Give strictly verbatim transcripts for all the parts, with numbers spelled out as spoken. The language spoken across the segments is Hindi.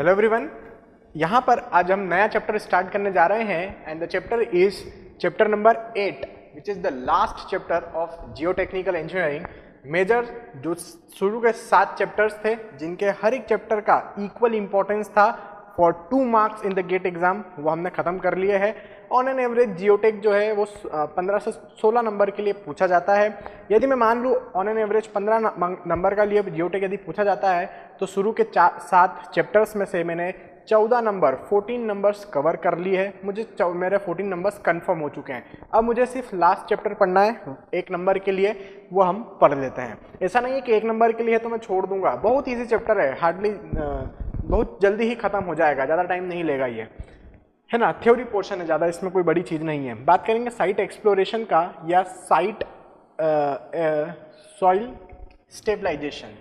हेलो एवरीवन, यहाँ पर आज हम नया चैप्टर स्टार्ट करने जा रहे हैं and the chapter is chapter number eight which is the last chapter of geotechnical engineering. Major जो शुरू के सात चैप्टर्स थे जिनके हर एक चैप्टर का इक्वल इंपॉर्टेंस था for two marks in the GATE exam, वो हमने खत्म कर लिए है। ऑन एन एवरेज जियोटेक जो है वो पंद्रह से सोलह नंबर के लिए पूछा जाता है। यदि मैं मान लूँ ऑन एन एवरेज पंद्रह नंबर का लिए जियोटेक यदि पूछा जाता है तो शुरू के चार सात चैप्टर्स में से मैंने चौदह नंबर चौदह नंबर्स कवर कर लिए हैं। मुझे मेरे चौदह नंबर्स कंफर्म हो चुके हैं। अब मुझे सिर्फ लास्ट चैप्टर पढ़ना है एक नंबर के लिए, वो हम पढ़ लेते हैं। ऐसा नहीं है कि एक नंबर के लिए तो मैं छोड़ दूंगा, बहुत ईजी चैप्टर है, हार्डली बहुत जल्दी ही खत्म हो जाएगा, ज़्यादा टाइम नहीं लेगा ये, है ना। थ्योरी पोर्शन है ज़्यादा, इसमें कोई बड़ी चीज़ नहीं है। बात करेंगे साइट एक्सप्लोरेशन का या साइट सॉइल स्टेबलाइजेशन।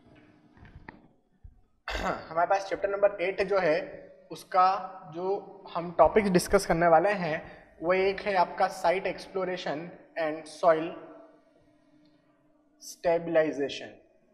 हमारे पास चैप्टर नंबर एट जो है उसका जो हम टॉपिक्स डिस्कस करने वाले हैं वो एक है आपका site exploration and soil stabilisation.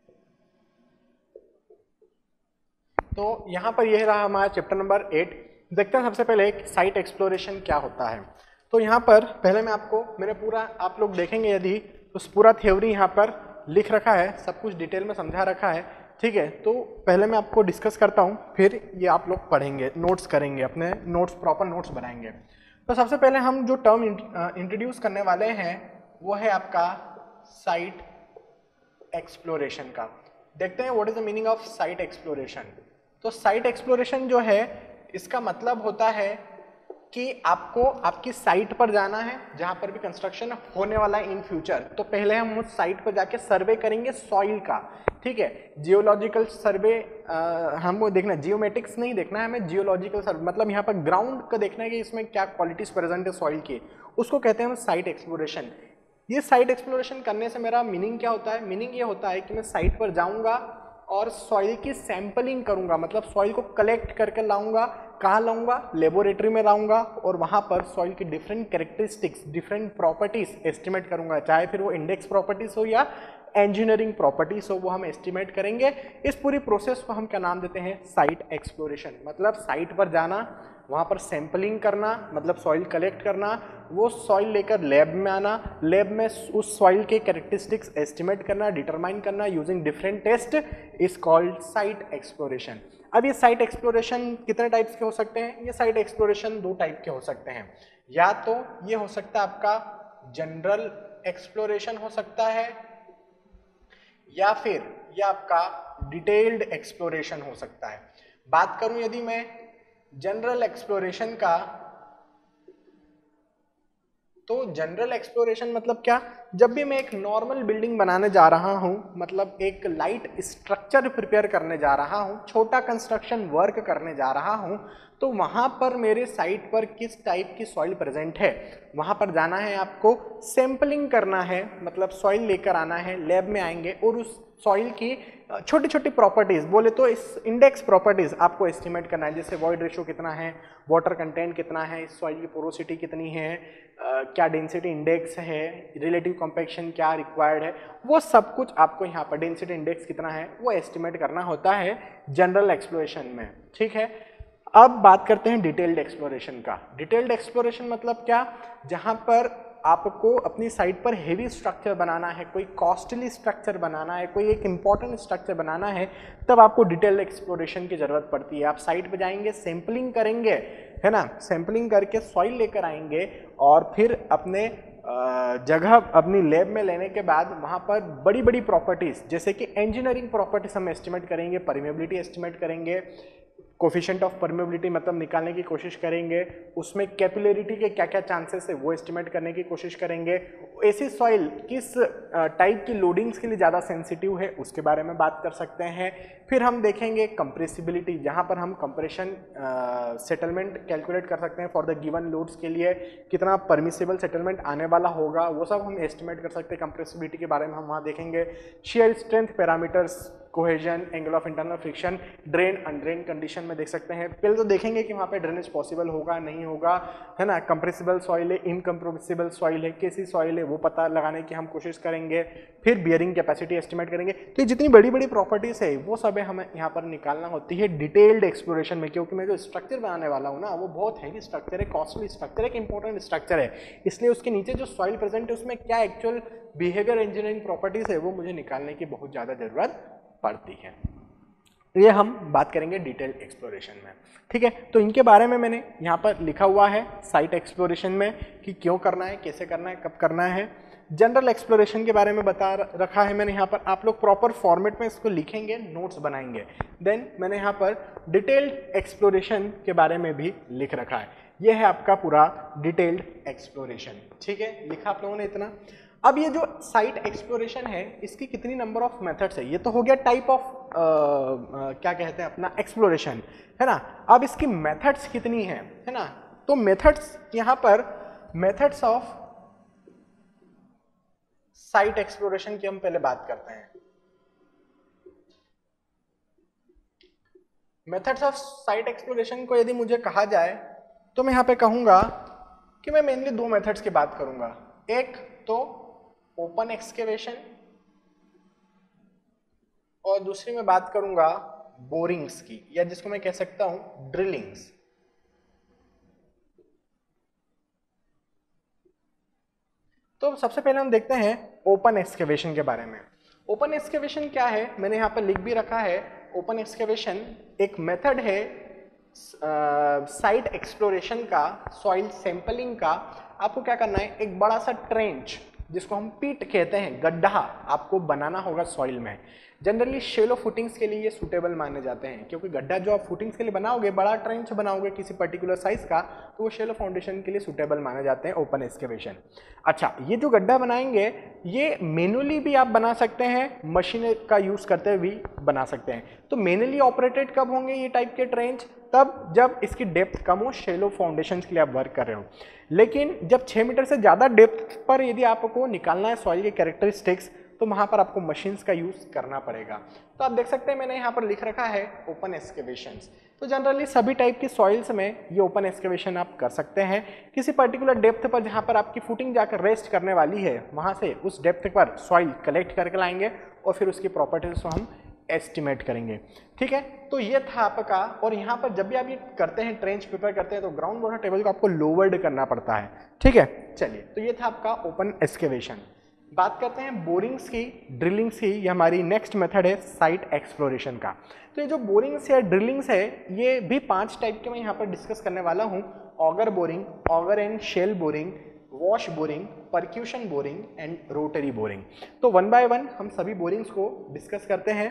तो यहाँ पर यह रहा हमारा चैप्टर नंबर एट। देखते हैं सबसे पहले साइट एक्सप्लोरेशन क्या होता है। तो यहाँ पर पहले मैं आपको मैंने पूरा आप लोग देखेंगे यदि उस पूरा थ्योरी यहाँ पर लिख रखा है, सब कुछ डिटेल में समझा रखा है, ठीक है। तो पहले मैं आपको डिस्कस करता हूँ, फिर ये आप लोग पढ़ेंगे, नोट्स करेंगे, अपने नोट्स प्रॉपर नोट्स बनाएंगे। तो सबसे पहले हम जो टर्म इंट्रोड्यूस करने वाले हैं वो है आपका साइट एक्सप्लोरेशन का। देखते हैं what is the meaning of site exploration. तो साइट एक्सप्लोरेशन जो है इसका मतलब होता है कि आपको आपकी साइट पर जाना है जहां पर भी कंस्ट्रक्शन होने वाला है इन फ्यूचर। तो पहले हम उस साइट पर जाके सर्वे करेंगे सॉइल का, ठीक है। जियोलॉजिकल सर्वे हमको देखना, जियोमेटिक्स नहीं देखना है हमें, जियोलॉजिकल सर्वे मतलब यहाँ पर ग्राउंड का देखना है कि इसमें क्या क्वालिटीज प्रेजेंट है सॉइल की, उसको कहते हैं हम साइट एक्सप्लोरेशन। ये साइट एक्सप्लोरेशन करने से मेरा मीनिंग क्या होता है? मीनिंग ये होता है कि मैं साइट पर जाऊँगा और सॉइल की सैंपलिंग करूंगा, मतलब सॉइल को कलेक्ट करके लाऊंगा। कहाँ लाऊंगा? लेबोरेटरी में लाऊंगा और वहां पर सॉइल की different characteristics, different properties estimate करूंगा, चाहे फिर वो इंडेक्स प्रॉपर्टीज हो या इंजीनियरिंग प्रॉपर्टीज हो, वो हम एस्टिमेट करेंगे। इस पूरी प्रोसेस को हम क्या नाम देते हैं? Site exploration. मतलब साइट पर जाना, वहाँ पर सैंपलिंग करना, मतलब सॉइल कलेक्ट करना, वो सॉइल लेकर लैब में आना, लैब में उस सॉइल के कैरेक्टरिस्टिक्स एस्टिमेट करना, डिटरमाइन करना using different test is called site exploration. अब ये साइट एक्सप्लोरेशन कितने टाइप्स के हो सकते हैं? ये साइट एक्सप्लोरेशन दो टाइप के हो सकते हैं। या तो ये हो सकता है आपका जनरल एक्सप्लोरेशन हो सकता है, या फिर यह आपका डिटेल्ड एक्सप्लोरेशन हो सकता है। बात करूं यदि मैं जनरल एक्सप्लोरेशन का, तो जनरल एक्सप्लोरेशन मतलब क्या? जब भी मैं एक नॉर्मल बिल्डिंग बनाने जा रहा हूं, मतलब एक लाइट स्ट्रक्चर प्रिपेयर करने जा रहा हूं, छोटा कंस्ट्रक्शन वर्क करने जा रहा हूं, तो वहां पर मेरे साइट पर किस टाइप की सॉइल प्रेजेंट है, वहां पर जाना है आपको, सैंपलिंग करना है, मतलब सॉइल लेकर आना है, लैब में आएंगे और उस सॉइल की छोटी छोटी प्रॉपर्टीज, बोले तो इस इंडेक्स प्रॉपर्टीज आपको एस्टिमेट करना है। जैसे वॉइड रेशियो कितना है, वाटर कंटेंट कितना है, इस सॉइल की पोरोसिटी कितनी है, आ, क्या डेंसिटी इंडेक्स है, रिलेटिव कॉम्पैक्शन क्या रिक्वायर्ड है, वो सब कुछ आपको यहाँ पर डेंसिटी इंडेक्स कितना है वो एस्टिमेट करना होता है जनरल एक्सप्लोरेशन में, ठीक है। अब बात करते हैं डिटेल्ड एक्सप्लोरेशन का। डिटेल्ड एक्सप्लोरेशन मतलब क्या? जहाँ पर आपको अपनी साइट पर हेवी स्ट्रक्चर बनाना है, कोई कॉस्टली स्ट्रक्चर बनाना है, कोई एक इंपॉर्टेंट स्ट्रक्चर बनाना है, तब आपको डिटेल्ड एक्सप्लोरेशन की जरूरत पड़ती है। आप साइट पर जाएंगे, सैंपलिंग करेंगे, है ना, सैंपलिंग करके सॉइल लेकर आएंगे और फिर अपने जगह अपनी लैब में लेने के बाद वहाँ पर बड़ी बड़ी प्रॉपर्टीज जैसे कि इंजीनियरिंग प्रॉपर्टीज हम एस्टिमेट करेंगे, परमेबिलिटी एस्टिमेट करेंगे, कोफिशिएंट ऑफ परमेबिलिटी मतलब निकालने की कोशिश करेंगे, उसमें कैपिलरिटी के क्या क्या चांसेस है वो एस्टिमेट करने की कोशिश करेंगे, ऐसी सॉइल किस टाइप की लोडिंग्स के लिए ज़्यादा सेंसिटिव है उसके बारे में बात कर सकते हैं। फिर हम देखेंगे कंप्रेसिबिलिटी, जहाँ पर हम कंप्रेशन सेटलमेंट कैलकुलेट कर सकते हैं फॉर द गिवन लोड्स के लिए कितना परमिसिबल सेटलमेंट आने वाला होगा, वो सब हम एस्टिमेट कर सकते हैं। कंप्रेसिबिलिटी के बारे में हम वहाँ देखेंगे। Shear strength parameters, cohesion, angle of internal friction, drain undrain condition में देख सकते हैं। पहले तो देखेंगे कि वहाँ पे ड्रेनेज पॉसिबल होगा नहीं होगा, है ना, कंप्रेसिबल सॉइल है, इनकम्प्रेसिबल सॉइल है, कैसी सॉइल है वो पता लगाने की हम कोशिश करेंगे। फिर बियरिंग कैपेसिटी एस्टिमेट करेंगे। तो ये जितनी बड़ी बड़ी प्रॉपर्टीज है वो सब हमें यहाँ पर निकालना होती है डिटेल्ड एक्सप्लोरेशन में, क्योंकि मैं जो स्ट्रक्चर बनाने वाला हूँ ना वो बहुत हैवी स्ट्रक्चर है, कॉस्टली स्ट्रक्चर है, एक इंपॉर्टेंट स्ट्रक्चर है, इसलिए उसके नीचे जो सॉइल प्रेजेंट है उसमें क्या एक्चुअल बिहेवियर इंजीनियरिंग प्रॉपर्टीज है वो मुझे निकालने की बहुत ज़्यादा ज़रूरत पड़ती है। ये हम बात करेंगे डिटेल एक्सप्लोरेशन में, ठीक है। तो इनके बारे में मैंने यहाँ पर लिखा हुआ है साइट एक्सप्लोरेशन में कि क्यों करना है, कैसे करना है, कब करना है। जनरल एक्सप्लोरेशन के बारे में बता रखा है मैंने यहाँ पर, आप लोग प्रॉपर फॉर्मेट में इसको लिखेंगे, नोट्स बनाएंगे। देन मैंने यहाँ पर डिटेल्ड एक्सप्लोरेशन के बारे में भी लिख रखा है, ये है आपका पूरा डिटेल्ड एक्सप्लोरेशन, ठीक है, लिखा आप लोगों ने इतना। अब ये जो साइट एक्सप्लोरेशन है इसकी कितनी नंबर ऑफ मेथड्स है, ये तो हो गया टाइप ऑफ क्या कहते हैं अपना एक्सप्लोरेशन, है ना। अब इसकी मेथड्स कितनी है, है ना। तो मेथड्स यहाँ पर मेथड्स ऑफ साइट एक्सप्लोरेशन की हम पहले बात करते हैं। मेथड्स ऑफ साइट एक्सप्लोरेशन को यदि मुझे कहा जाए तो मैं यहाँ पे कहूंगा कि मैं मेनली दो मेथड्स की बात करूंगा, एक तो ओपन एक्सकेवेशन और दूसरी मैं बात करूंगा बोरिंग्स की, या जिसको मैं कह सकता हूं ड्रिलिंग्स। तो सबसे पहले हम देखते हैं ओपन एक्सकेवेशन के बारे में। ओपन एक्सकेवेशन क्या है, मैंने यहाँ पर लिख भी रखा है। ओपन एक्सकेवेशन एक मेथड है साइट एक्सप्लोरेशन का, सॉइल सैंपलिंग का। आपको क्या करना है, एक बड़ा सा ट्रेंच जिसको हम पीट कहते हैं, गड्ढा आपको बनाना होगा सॉइल में। जनरली शेलो फुटिंग्स के लिए ये सूटेबल माने जाते हैं, क्योंकि गड्ढा जो आप फुटिंग्स के लिए बनाओगे, बड़ा ट्रेंच बनाओगे किसी पर्टिकुलर साइज का, तो वो शेलो फाउंडेशन के लिए सूटेबल माने जाते हैं ओपन एक्सकेवेशन। अच्छा, ये जो गड्ढा बनाएंगे ये मैनुअली भी आप बना सकते हैं, मशीन का यूज करते हुए भी बना सकते हैं। तो मैनुअली ऑपरेटेड कब होंगे ये टाइप के ट्रेंच, तब जब इसकी डेप्थ कम हो, शेलो फाउंडेशन के लिए आप वर्क कर रहे हो। लेकिन जब छः मीटर से ज़्यादा डेप्थ पर यदि आपको निकालना है सॉइल के कैरेक्टरिस्टिक्स, तो वहाँ पर आपको मशीन्स का यूज़ करना पड़ेगा। तो आप देख सकते हैं मैंने यहाँ पर लिख रखा है ओपन एक्सकेवेशंस। तो जनरली सभी टाइप की सॉइल्स में ये ओपन एक्सकेवेशन आप कर सकते हैं। किसी पर्टिकुलर डेप्थ पर जहाँ पर आपकी फुटिंग जाकर रेस्ट करने वाली है, वहाँ से उस डेप्थ पर सॉइल कलेक्ट करके लाएंगे और फिर उसकी प्रॉपर्टीज को हम एस्टिमेट करेंगे, ठीक है। तो ये था आपका, और यहाँ पर जब भी आप ये करते हैं, ट्रेंच प्रिपेयर करते हैं, तो ग्राउंड वाटर टेबल को आपको लोवर्ड करना पड़ता है, ठीक है। चलिए, तो ये था आपका ओपन एक्सकेवेशन। बात करते हैं बोरिंग्स की, ड्रिलिंग्स की। ये हमारी नेक्स्ट मेथड है साइट एक्सप्लोरेशन का। तो ये जो बोरिंग्स या ड्रिलिंग्स है, ये भी पांच टाइप के मैं यहाँ पर डिस्कस करने वाला हूँ। Auger boring, auger and shell boring, wash boring, percussion boring and rotary boring. तो वन बाय वन हम सभी बोरिंग्स को डिस्कस करते हैं।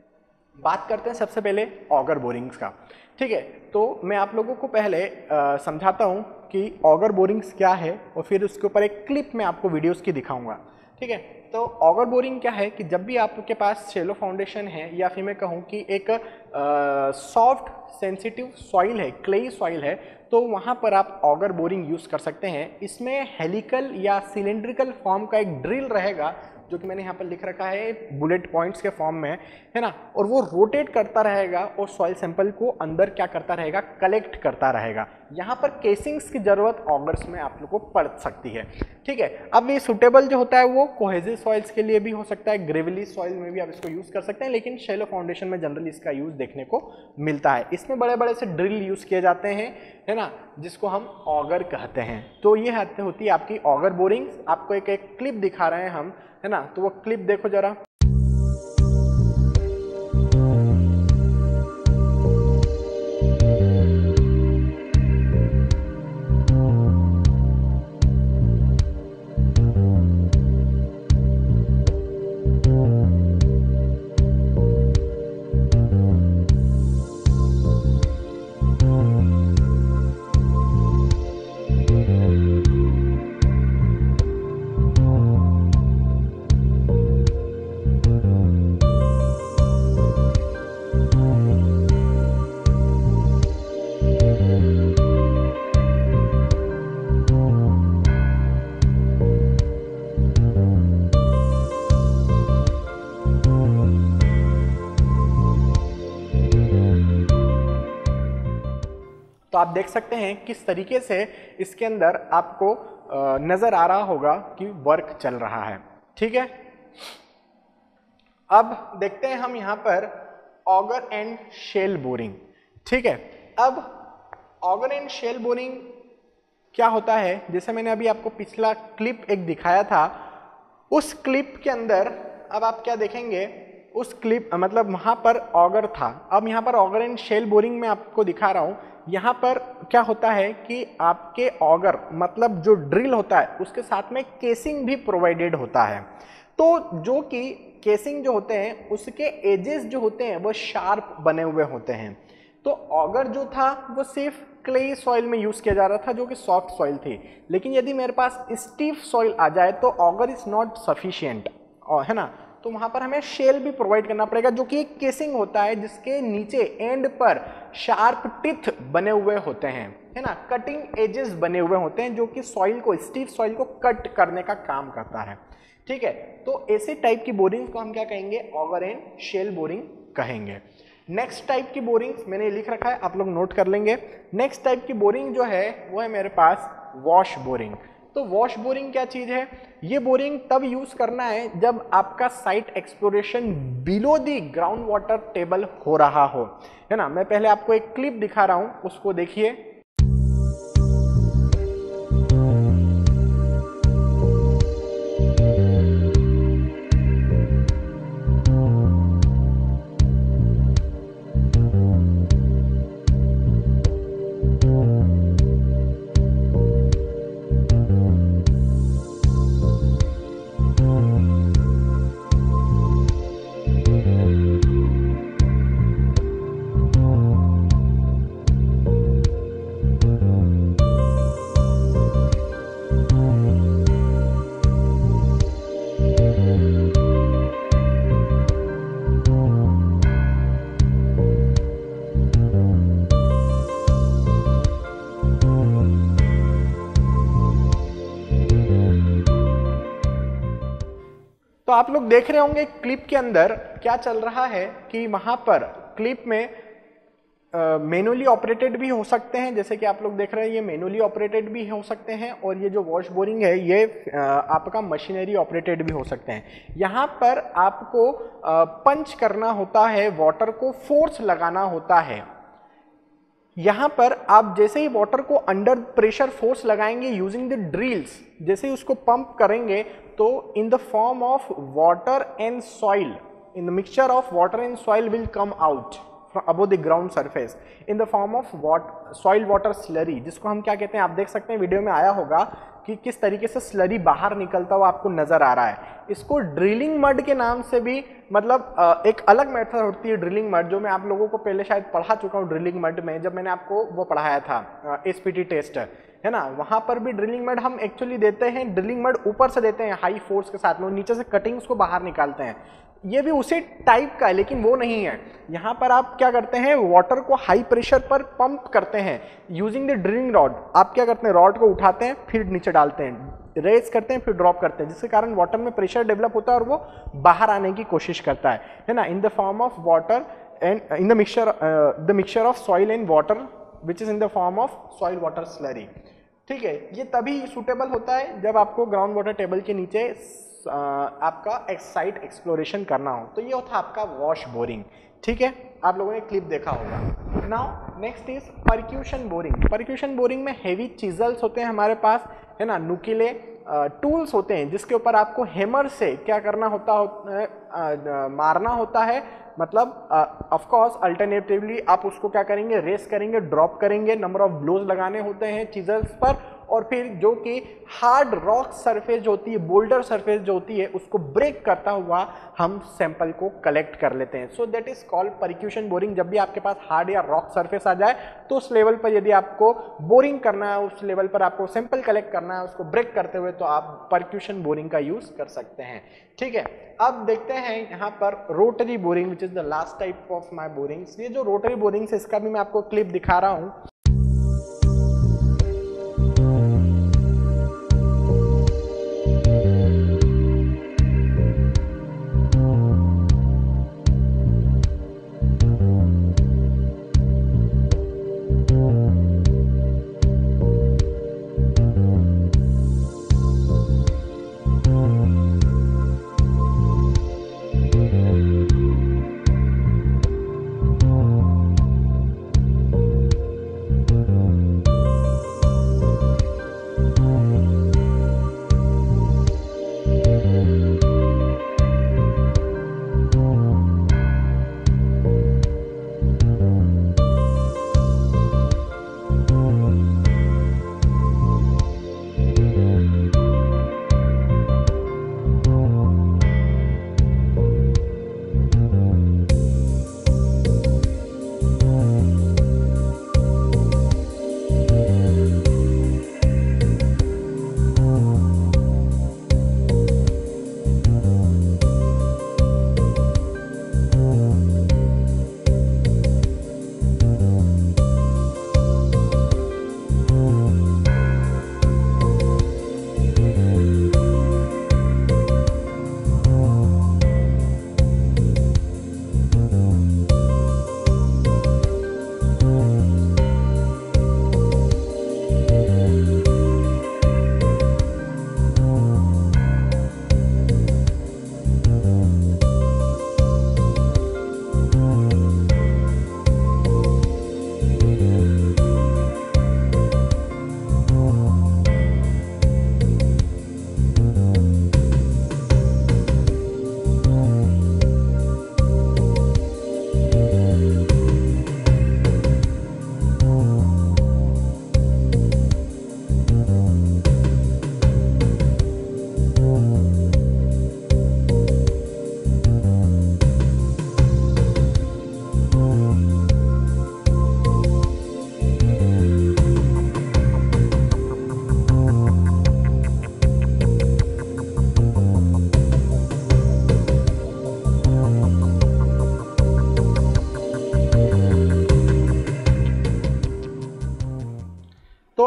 बात करते हैं सबसे पहले ऑगर बोरिंग्स का, ठीक है। तो मैं आप लोगों को पहले आ, समझाता हूँ कि ऑगर बोरिंग्स क्या है, और फिर उसके ऊपर एक क्लिप में आपको वीडियोस की दिखाऊंगा, ठीक है। तो ऑगर बोरिंग क्या है कि जब भी आपके पास शेलो फाउंडेशन है, या फिर मैं कहूँ कि एक सॉफ्ट सेंसिटिव सॉइल है, क्लेई सॉइल है, तो वहाँ पर आप ऑगर बोरिंग यूज़ कर सकते हैं। इसमें हेलिकल या सिलेंड्रिकल फॉर्म का एक ड्रिल रहेगा, जो कि मैंने यहाँ पर लिख रखा है बुलेट पॉइंट्स के फॉर्म में, है ना। और वो रोटेट करता रहेगा और सॉइल सैंपल को अंदर क्या करता रहेगा, कलेक्ट करता रहेगा। यहाँ पर केसिंग्स की जरूरत ऑगर्स में आप लोग को पड़ सकती है, ठीक है। अब ये सुटेबल जो होता है वो कोहेसिव सॉइल्स के लिए भी हो सकता है, ग्रेवली सॉइल में भी आप इसको यूज कर सकते हैं, लेकिन शेलो फाउंडेशन में जनरली इसका यूज देखने को मिलता है। इसमें बड़े बड़े से ड्रिल यूज किए जाते हैं, है ना, जिसको हम ऑगर कहते हैं। तो ये होती है आपकी ऑगर बोरिंग। आपको एक एक क्लिप दिखा रहे हैं हम, है ना, तो वो क्लिप देखो जरा। तो आप देख सकते हैं किस तरीके से इसके अंदर आपको नजर आ रहा होगा कि वर्क चल रहा है, ठीक है। अब देखते हैं हम यहाँ पर ऑगर एंड शेल बोरिंग। ठीक है, अब ऑगर एंड शेल बोरिंग क्या होता है, जैसे मैंने अभी आपको पिछला क्लिप एक दिखाया था, उस क्लिप के अंदर अब आप क्या देखेंगे, उस क्लिप मतलब वहां पर ऑगर था, अब यहाँ पर ऑगर एंड शेल बोरिंग में आपको दिखा रहा हूँ। यहाँ पर क्या होता है कि आपके ऑगर मतलब जो ड्रिल होता है उसके साथ में केसिंग भी प्रोवाइडेड होता है। तो जो कि केसिंग जो होते हैं उसके एजेस जो होते हैं वो शार्प बने हुए होते हैं। तो ऑगर जो था वो सिर्फ क्ले सॉइल में यूज किया जा रहा था जो कि सॉफ्ट सॉइल थी, लेकिन यदि मेरे पास स्टीफ सॉइल आ जाए तो ऑगर इज नॉट सफिशिएंट, है ना। तो वहां पर हमें शेल भी प्रोवाइड करना पड़ेगा जो कि एक केसिंग होता है जिसके नीचे एंड पर शार्प टिथ बने हुए होते हैं, है ना, कटिंग एजेस बने हुए होते हैं जो कि सॉइल को, स्टीफ सॉइल को कट करने का काम करता है। ठीक है, तो ऐसे टाइप की बोरिंग को हम क्या कहेंगे, ऑगर एंड शेल बोरिंग कहेंगे। नेक्स्ट टाइप की बोरिंग मैंने लिख रखा है, आप लोग नोट कर लेंगे। नेक्स्ट टाइप की बोरिंग जो है वो है मेरे पास वॉश बोरिंग। तो वॉश बोरिंग क्या चीज है, ये बोरिंग तब यूज करना है जब आपका site exploration below the ground water table हो रहा हो, है ना। मैं पहले आपको एक क्लिप दिखा रहा हूं, उसको देखिए। तो आप लोग देख रहे होंगे क्लिप के अंदर क्या चल रहा है कि वहां पर क्लिप में मैनुअली ऑपरेटेड भी हो सकते हैं, जैसे कि आप लोग देख रहे हैं ये मैनुअली ऑपरेटेड भी हो सकते हैं, और ये जो वॉश बोरिंग है ये uh, आपका मशीनरी ऑपरेटेड भी हो सकते हैं। यहाँ पर आपको पंच uh, करना होता है, वाटर को फोर्स लगाना होता है। यहाँ पर आप जैसे ही वाटर को अंडर प्रेशर फोर्स लगाएंगे यूजिंग द ड्रिल्स, जैसे ही उसको पंप करेंगे तो in the form of water and soil, in the mixture of water and soil will come out above the ground surface in the form of what soil water slurry, जिसको हम क्या कहते हैं, आप देख सकते हैं वीडियो में आया होगा कि किस तरीके से स्लरी बाहर निकलता हुआ आपको नजर आ रहा है। इसको ड्रिलिंग मड के नाम से भी, मतलब एक अलग मेथड होती है ड्रिलिंग मड, जो मैं आप लोगों को पहले शायद पढ़ा चुका हूँ ड्रिलिंग मड में, जब मैंने आपको वो पढ़ाया था एसपीटी टेस्ट, है ना। वहां पर भी ड्रिलिंग मड हम एक्चुअली देते हैं, ड्रिलिंग मड ऊपर से देते हैं हाई फोर्स के साथ में, नीचे से कटिंग्स को बाहर निकालते हैं। ये भी उसी टाइप का है लेकिन वो नहीं है। यहाँ पर आप क्या करते हैं, वाटर को हाई प्रेशर पर पंप करते हैं यूजिंग द ड्रिलिंग रॉड। आप क्या करते हैं, रॉड को उठाते हैं फिर नीचे डालते हैं, रेज करते हैं फिर ड्रॉप करते हैं, जिसके कारण वाटर में प्रेशर डेवलप होता है और वो बाहर आने की कोशिश करता है, है ना, in the form of water and in the mixture the mixture of soil and water which is in the form of soil water slurry. ठीक है, ये तभी सुटेबल होता है जब आपको ग्राउंड वाटर टेबल के नीचे Uh, आपका साइट एक्सप्लोरेशन करना हो। तो ये होता आपका वॉश बोरिंग। ठीक है, आप लोगों ने क्लिप देखा होगा। Now next is percussion boring. Percussion boring में हेवी चीजल्स होते हैं हमारे पास, है ना, नुकीले टूल्स uh, होते हैं जिसके ऊपर आपको हैमर से क्या करना होता है, uh, मारना होता है। मतलब ऑफ कोर्स अल्टरनेटिवली आप उसको क्या करेंगे, रेस करेंगे, ड्रॉप करेंगे, नंबर ऑफ ब्लोज लगाने होते हैं चीजल्स पर, और फिर जो कि हार्ड रॉक सरफेस जो होती है, बोल्डर सरफेस जो होती है, उसको ब्रेक करता हुआ हम सैंपल को कलेक्ट कर लेते हैं। So that is called percussion boring. जब भी आपके पास हार्ड या रॉक सरफेस आ जाए तो उस लेवल पर यदि आपको बोरिंग करना है, उस लेवल पर आपको सैंपल कलेक्ट करना है उसको ब्रेक करते हुए, तो आप परक्यूशन बोरिंग का यूज कर सकते हैं। ठीक है, अब देखते हैं यहाँ पर rotary boring which is the last type of my borings. ये जो रोटरी बोरिंग्स है इसका भी मैं आपको क्लिप दिखा रहा हूँ।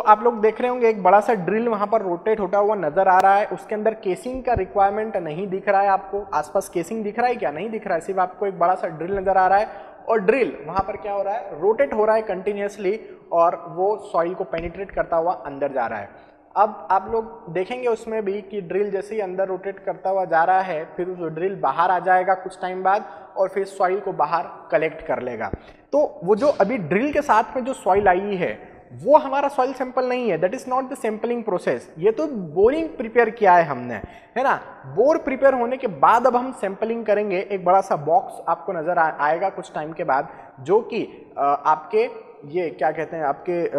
आप लोग देख रहे होंगे एक बड़ा सा ड्रिल वहां पर रोटेट होता हुआ नजर आ रहा है, उसके अंदर केसिंग का रिक्वायरमेंट नहीं दिख रहा है आपको, आसपास केसिंग दिख रहा है क्या? नहीं दिख रहा है, सिर्फ आपको एक बड़ा सा ड्रिल नजर आ रहा है और ड्रिल वहां पर क्या हो रहा है, रोटेट हो रहा है कंटिन्यूसली और वो सॉइल को पेनिट्रेट करता हुआ अंदर जा रहा है। अब आप लोग देखेंगे उसमें भी कि ड्रिल जैसे ही अंदर रोटेट करता हुआ जा रहा है, फिर वो ड्रिल बाहर आ जाएगा कुछ टाइम बाद और फिर सॉइल को बाहर कलेक्ट कर लेगा। तो वो जो अभी ड्रिल के साथ में जो सॉइल आई है वो हमारा सॉइल सैंपल नहीं है, that is not the sampling process. ये तो बोरिंग प्रिपेयर किया है हमने, है ना। बोर प्रिपेयर होने के बाद अब हम सैंपलिंग करेंगे। एक बड़ा सा बॉक्स आपको नजर आ, आएगा कुछ टाइम के बाद, जो कि आपके ये क्या कहते हैं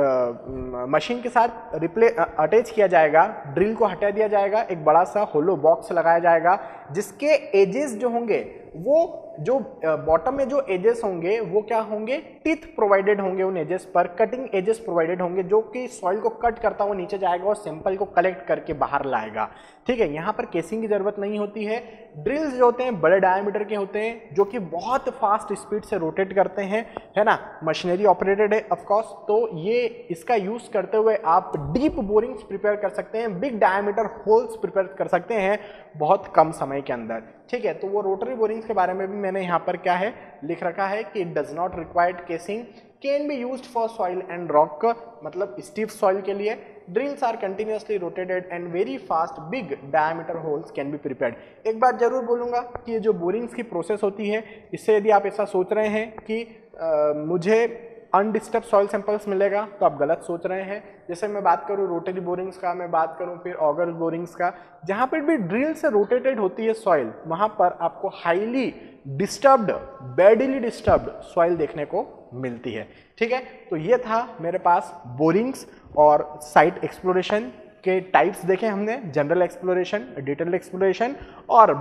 आपके मशीन के साथ रिप्ले अटैच किया जाएगा, ड्रिल को हटा दिया जाएगा, एक बड़ा सा होलो बॉक्स लगाया जाएगा जिसके एजेस जो होंगे वो जो बॉटम में जो एजेस होंगे वो क्या होंगे, टीथ प्रोवाइडेड होंगे उन एजेस पर, कटिंग एजेस प्रोवाइडेड होंगे जो कि सॉइल को कट करता हुआ नीचे जाएगा और सैंपल को कलेक्ट करके बाहर लाएगा। ठीक है, यहाँ पर केसिंग की जरूरत नहीं होती है। ड्रिल्स जो होते हैं बड़े डायमीटर के होते हैं जो कि बहुत फास्ट स्पीड से रोटेट करते हैं, है ना, मशीनरी ऑपरेटेड है ऑफ कोर्स। तो ये इसका यूज करते हुए आप डीप बोरिंग्स प्रिपेयर कर सकते हैं, बिग डायमीटर होल्स प्रिपेयर कर सकते हैं बहुत कम समय के अंदर। ठीक है, तो वो रोटरी बोरिंग्स के बारे में भी मैंने यहाँ पर क्या है लिख रखा है कि it does not required casing, can be used for soil and rock, मतलब स्टीफ सॉइल के लिए। Drills are continuously rotated and very fast big diameter holes can be prepared. एक बात जरूर बोलूँगा कि ये जो बोरिंग्स की प्रोसेस होती है, इससे यदि आप ऐसा सोच रहे हैं कि आ, मुझे अनडिस्टर्ब सॉइल सैंपल्स मिलेगा, तो आप गलत सोच रहे हैं। जैसे मैं बात करूं रोटरी बोरिंग्स का, मैं बात करूं फिर ऑगर बोरिंग्स का, जहां पर भी ड्रिल से रोटेटेड होती है सॉइल, वहां पर आपको highly disturbed, badly disturbed soil देखने को मिलती है। ठीक है, तो ये था मेरे पास बोरिंग्स और साइट एक्सप्लोरेशन के टाइप्स देखे हमने, जनरल एक्सप्लोरेशन, डिटेल एक्सप्लोरेशन और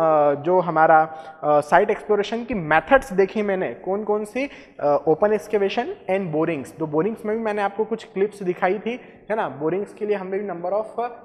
जो हमारा साइट एक्सप्लोरेशन की मेथड्स देखी मैंने, कौन कौन सी, ओपन एक्सकेवेशन एंड बोरिंग्स। तो बोरिंग्स में भी मैंने आपको कुछ क्लिप्स दिखाई थी, है ना। बोरिंग्स के लिए हमने भी नंबर ऑफ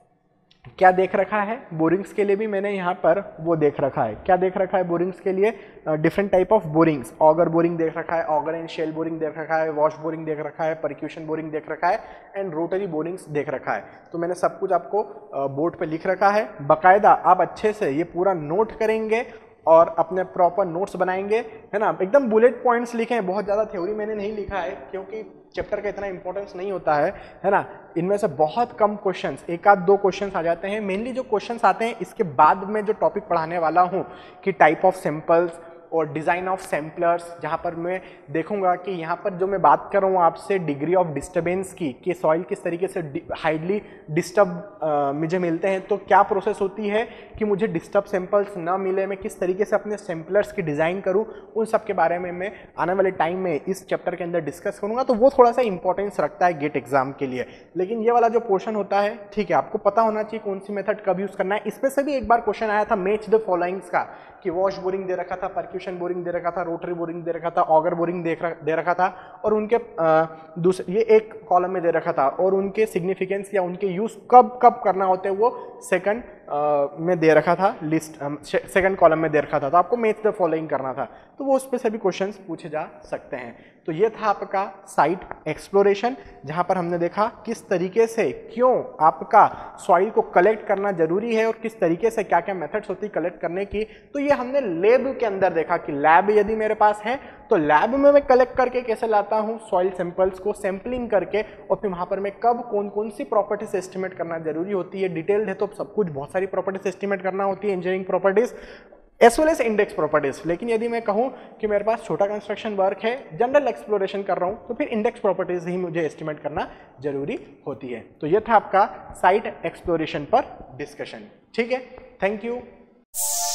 क्या देख रखा है, बोरिंग्स के लिए भी मैंने यहाँ पर वो देख रखा है, क्या देख रखा है बोरिंग्स के लिए, different type of borings, auger boring देख रखा है, ऑगर एंड शेल बोरिंग देख रखा है, वॉश बोरिंग देख रखा है, परक्यूशन बोरिंग देख रखा है एंड रोटरी बोरिंग्स देख रखा है। तो मैंने सब कुछ आपको बोर्ड पे लिख रखा है, बाकायदा आप अच्छे से ये पूरा नोट करेंगे और अपने प्रॉपर नोट्स बनाएंगे, है ना। एकदम बुलेट पॉइंट्स लिखे हैं, बहुत ज़्यादा थ्योरी मैंने नहीं लिखा है क्योंकि चैप्टर का इतना इंपॉर्टेंस नहीं होता है, है ना। इनमें से बहुत कम क्वेश्चंस, एक आध दो क्वेश्चंस आ जाते हैं। मेनली जो क्वेश्चंस आते हैं इसके बाद में जो टॉपिक पढ़ाने वाला हूँ कि टाइप ऑफ सैंपल्स और डिज़ाइन ऑफ सैम्पलर्स, जहाँ पर मैं देखूंगा कि यहाँ पर जो मैं बात कर रहा हूँ आपसे डिग्री ऑफ डिस्टर्बेंस की, कि सॉइल किस तरीके से हाईली डिस्टर्ब मुझे मिलते हैं, तो क्या प्रोसेस होती है कि मुझे डिस्टर्ब सैंपल्स ना मिले, मैं किस तरीके से अपने सैम्पलर्स की डिज़ाइन करूँ, उन सब के बारे में मैं आने वाले टाइम में इस चैप्टर के अंदर डिस्कस करूँगा। तो वो थोड़ा सा इंपॉर्टेंस रखता है गेट एग्जाम के लिए। लेकिन ये वाला जो पोर्शन होता है, ठीक है, आपको पता होना चाहिए कौन सी मेथड कब यूज़ करना है। इसमें से भी एक बार क्वेश्चन आया था मैच द फॉलोइंग्स का, कि वॉश बोरिंग दे रखा था, परक्यूशन बोरिंग दे रखा था, रोटरी बोरिंग दे रखा था, ऑगर बोरिंग देख दे रखा था और उनके दूसरे ये एक कॉलम में दे रखा था और उनके सिग्निफिकेंस या उनके यूज कब कब करना होते हैं वो सेकंड में दे रखा था, लिस्ट सेकंड कॉलम में दे रखा था। तो आपको मैच द फॉलोइंग करना था, तो वो उस पर से भी क्वेश्चंस पूछे जा सकते हैं। तो ये था आपका साइट एक्सप्लोरेशन, जहां पर हमने देखा किस तरीके से क्यों आपका सॉइल को कलेक्ट करना जरूरी है और किस तरीके से क्या क्या मेथड्स होती है कलेक्ट करने की। तो ये हमने लैब के अंदर देखा कि लैब यदि मेरे पास है तो लैब में मैं कलेक्ट करके कैसे लाता हूँ सॉइल सैंपल्स को, सैंपलिंग करके, और फिर वहाँ पर मैं कब कौन कौन सी प्रॉपर्टीज एस्टिमेट करना जरूरी होती है। डिटेल्ड है तो सब कुछ, बहुत सारी प्रॉपर्टीज एस्टिमेट करना होती है, engineering properties as well as index properties. लेकिन यदि मैं कहूँ कि मेरे पास छोटा कंस्ट्रक्शन वर्क है, जनरल एक्सप्लोरेशन कर रहा हूँ, तो फिर इंडेक्स प्रॉपर्टीज ही मुझे एस्टिमेट करना जरूरी होती है। तो यह था आपका साइट एक्सप्लोरेशन पर डिस्कशन। ठीक है, थैंक यू।